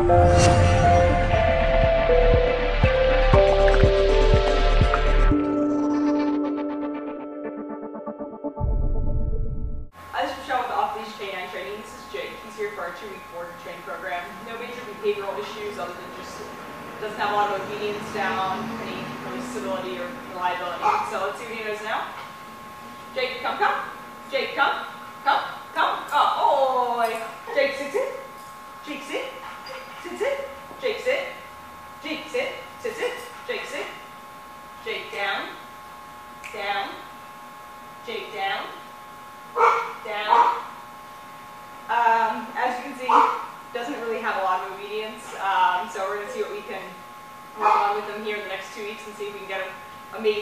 Behavioral issues other than just doesn't have a lot of obedience down, any really stability or reliability. So let's see what he knows now. Jake, come. Jake, come. Oh, boy. Jake, sit. Jake, sit. Sit. Jake, sit. Jake, sit. Sit. Jake, sit. Jake, down. Jake, down. As you can see, doesn't really have a lot of obedience, so we're going to see what we can work on with him here in the next 2 weeks and see if we can get him amazing.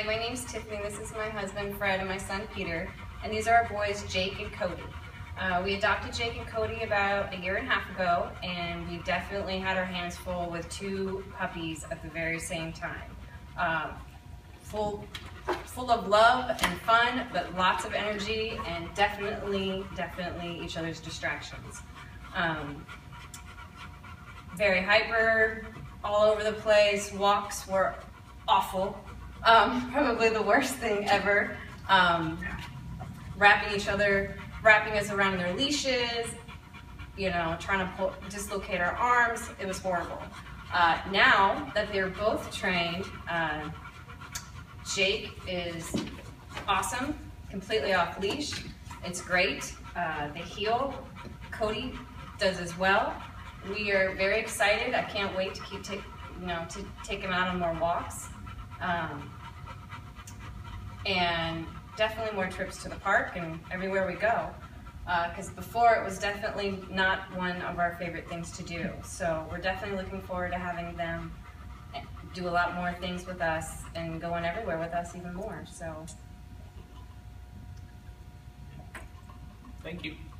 Hi, my name's Tiffany. This is my husband Fred and my son Peter, and these are our boys Jake and Cody. We adopted Jake and Cody about 1.5 years ago, and we definitely had our hands full with 2 puppies at the very same time. Full of love and fun, but lots of energy, and definitely each other's distractions. Very hyper, all over the place. Walks were awful. Probably the worst thing ever. Wrapping us around their leashes, you know, trying to dislocate our arms. It was horrible. Now that they're both trained, Jake is awesome, completely off leash. It's great. They heel. Cody does as well. We are very excited. I can't wait to keep take him out on more walks, and definitely more trips to the park and everywhere we go. Because before it was definitely not one of our favorite things to do. So we're definitely looking forward to having them do a lot more things with us and going everywhere with us even more. So thank you.